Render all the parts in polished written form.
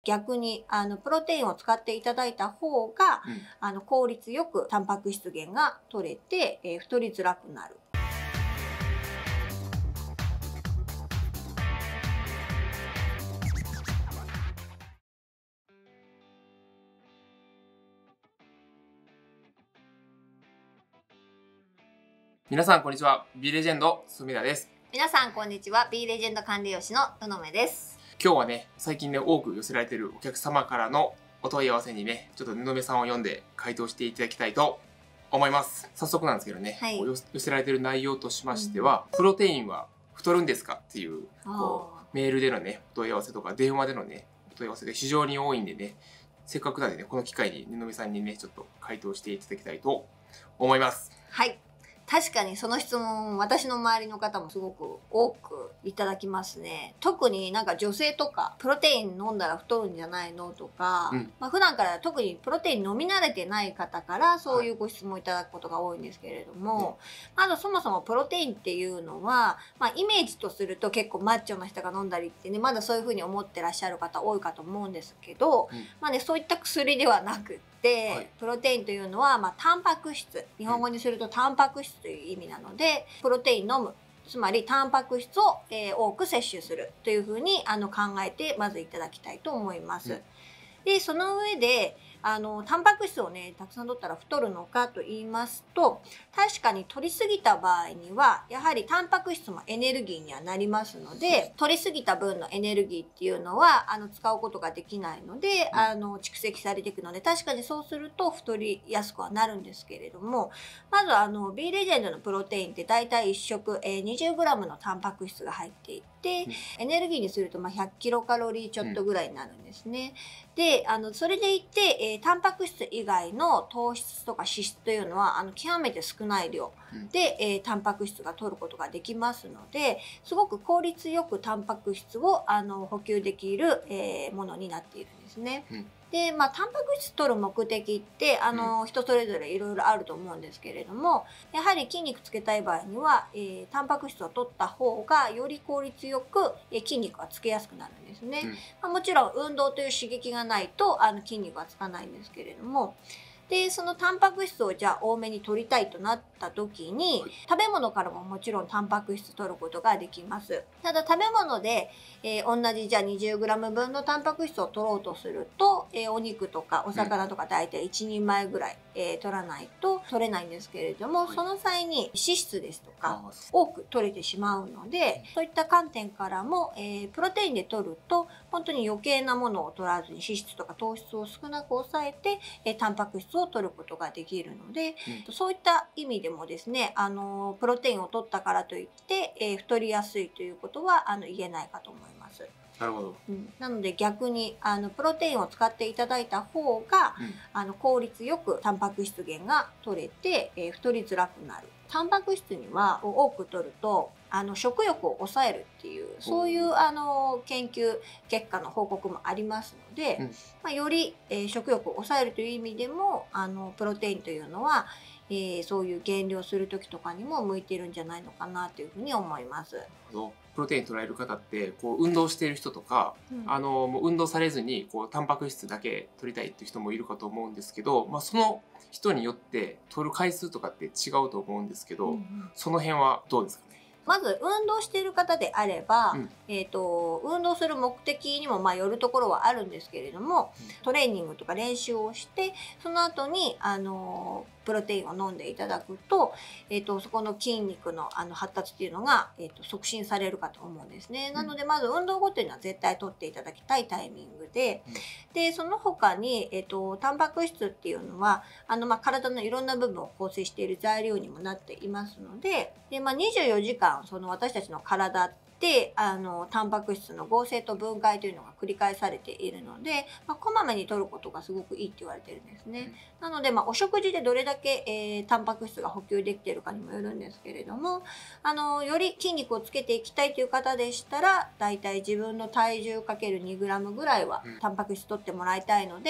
逆にプロテインを使っていただいた方が、効率よくタンパク質源が取れて、太りづらくなる。 皆さんこんにちは。B レジェンド住田です。 皆さんこんにちは。B レジェンド管理栄養士の宇野目です。 今日はね、最近ね多く寄せられているお客様からのお問い合わせにね、ちょっと布目さんを読んで回答していただきたいと思います。早速なんですけどね、寄せられている内容としましては、プロテインは太るんですかっていうメールでのねお問い合わせとか電話でのねお問い合わせが非常に多いんでね、せっかくなんでねこの機会に布目さんにねちょっと回答していただきたいと思います。 はい。確かにその質問、私の周りの方もすごく多くいただきますね。特になんか女性とか、プロテイン飲んだら太るんじゃないのとか、普段から特にプロテイン飲み慣れてない方からそういうご質問いただくことが多いんですけれども、まずそもそもプロテインっていうのは、イメージとすると結構マッチョな人が飲んだりってね、まだそういうふうに思ってらっしゃる方多いかと思うんですけど、そういった薬ではなくて、プロテインというのは、タンパク質、日本語にするとタンパク質という意味なので、プロテイン飲む、つまりタンパク質を、多く摂取するというふうに考えてまずいただきたいと思います。で、その上でタンパク質をねたくさん取ったら太るのかと言いますと、確かに取りすぎた場合にはやはりタンパク質もエネルギーにはなりますので、取りすぎた分のエネルギーっていうのは使うことができないので蓄積されていくので、確かにそうすると太りやすくはなるんですけれども、まずB レジェンドのプロテインってだいたい1食 20g のタンパク質が入っていて、エネルギーにすると100キロカロリーちょっとぐらいになるんですね。でそれでいて、タンパク質以外の糖質とか脂質というのは極めて少ない量で、タンパク質が取ることができますので、すごく効率よくタンパク質を補給できる、ものになっているんですね。で、タンパク質取る目的って人それぞれいろいろあると思うんですけれども、やはり筋肉つけたい場合には、タンパク質を取った方がより効率よく、筋肉がつけやすくなるんですね。もちろん運動という刺激がないと筋肉はつかないんですけれども、でそのタンパク質をじゃあ多めに取りたいとなった時に、食べ物からももちろんタンパク質取ることができます。ただ食べ物で、同じじゃあ 20g 分のタンパク質を取ろうとすると、お肉とかお魚とか大体1人前ぐらい、取らないと取れないんですけれども、その際に脂質ですとか多く取れてしまうので、そういった観点からも、プロテインで取ると本当に余計なものを取らずに脂質とか糖質を少なく抑えて、タンパク質を取ることができるので、そういった意味でもですね、プロテインを取ったからといって、太りやすいということは言えないかと思います。 なるほど。 なので逆にプロテインを使っていただいた方が、効率よくタンパク質源が取れて、太りづらくなる。タンパク質には多く取ると食欲を抑えるっていう、そういう研究結果の報告もありますので、より、食欲を抑えるという意味でもプロテインというのは、そういう減量する時とかにも向いているんじゃないのかなというふうに思います。 プロテイン取られる方って運動している人とか、もう運動されずにタンパク質だけ取りたいっていう人もいるかと思うんですけど、その人によって取る回数とかって違うと思うんですけど、その辺はどうですかね。 まず運動している方であれば、運動する目的にもよるところはあるんですけれども、トレーニングとか練習をしてその後にプロテインを飲んでいただくと、そこの筋肉の発達っていうのが、促進されるかと思うんですね。なのでまず運動後っていうのは絶対取っていただきたいタイミングで、でその他に、タンパク質っていうのは体のいろんな部分を構成している材料にもなっていますので、24時間その私たちの体ってタンパク質の合成と分解というのが繰り返されているので、こまめに摂ることがすごくいいって言われてるんですね。なのでお食事でどれだけ、タンパク質が補給できているかにもよるんですけれども、より筋肉をつけていきたいという方でしたら、だいたい自分の体重 ×2g ぐらいはタンパク質摂ってもらいたいので、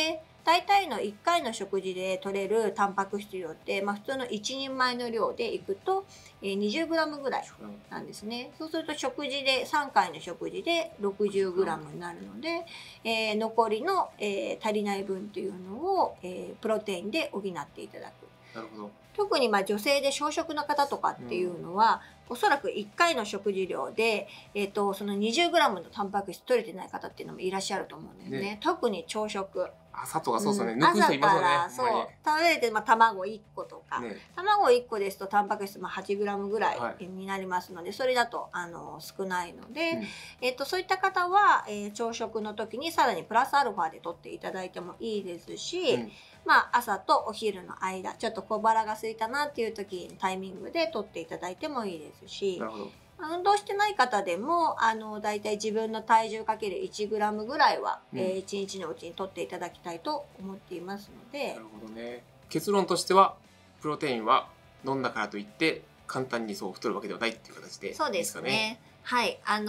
大体の1回の食事で取れるタンパク質量って、普通の1人前の量でいくと、20g ぐらいなんですね。そうすると食事で3回の食事で 60g になるので、残りの、足りない分っていうのを、プロテインで補っていただく。 なるほど。 特に女性で小食の方とかっていうのは、おそらく1回の食事量で、その 20g のタンパク質取れてない方っていうのもいらっしゃると思うんですね。特に朝食。 朝とかそうですね。抜く人いますよね。 朝から食べれて、卵1個とか、卵1個ですとタンパク質8g ぐらいになりますので、それだと少ないので、そういった方は、朝食の時にさらにプラスアルファで取っていただいてもいいですし、朝とお昼の間、ちょっと小腹が空いたなっていう時タイミングで取っていただいてもいいですし、運動してない方でもだいたい自分の体重かける 1g ぐらいは、1日のうちに取っていただきたいと思っていますので。 なるほどね。結論としてはプロテインは飲んだからといって簡単にそう太るわけではないっていう形でいいですかね。そうですね。 はい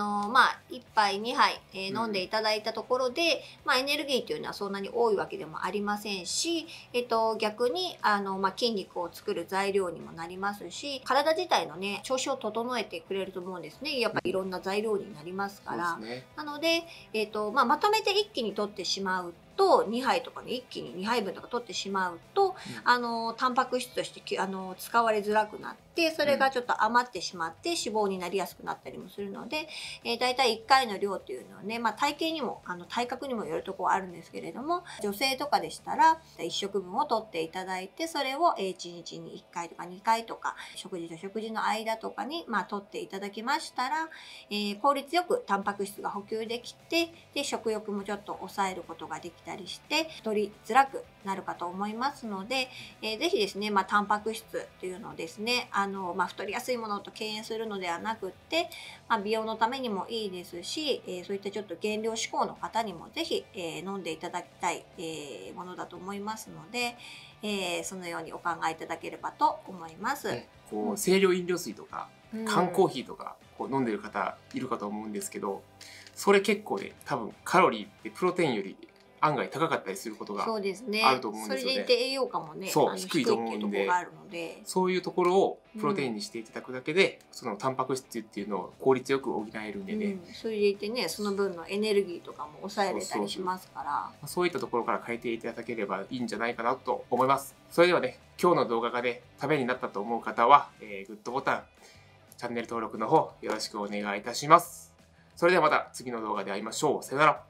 。1杯2杯、飲んでいただいたところで、エネルギーというのはそんなに多いわけでもありませんし、逆に筋肉を作る材料にもなりますし、体自体のね調子を整えてくれると思うんですね。やっぱいろんな材料になりますから。なので、まとめて一気に取ってしまうと2杯とかね、一気に2杯分とか取ってしまうと、タンパク質として使われづらくなって、それがちょっと余ってしまって脂肪になりやすくなったりもするので、だいたい1回の量っていうのはね、体型にも体格にもよるところはあるんですけれども、女性とかでしたら1食分を取っていただいて、それを1日に1回とか2回とか食事と食事の間とかに取っていただきましたら、効率よくタンパク質が補給できて、で食欲もちょっと抑えることができたりして太りづらくなるかと思いますので、ぜひですね、タンパク質っていうのをですね、太りやすいものと敬遠するのではなくって、美容のためにもいいですし、そういったちょっと減量志向の方にもぜひ、飲んでいただきたい、ものだと思いますので、そのようにお考えいただければと思います。 清涼飲料水とか缶コーヒーとか飲んでる方いるかと思うんですけど、それ結構ね、多分カロリーってプロテインより案外高かったりすることがあると思うんですよね。 それでいて栄養価もね、 低いと思うんで、そういうところをプロテインにしていただくだけで、そのタンパク質っていうのを効率よく補えるんでね、 それでいてね、その分のエネルギーとかも抑えれたりしますから、 そういったところから変えていただければいいんじゃないかなと思います。それではね、今日の動画がね、ためになったと思う方は、グッドボタン、チャンネル登録の方よろしくお願いいたします。それではまた次の動画で会いましょう。さよなら。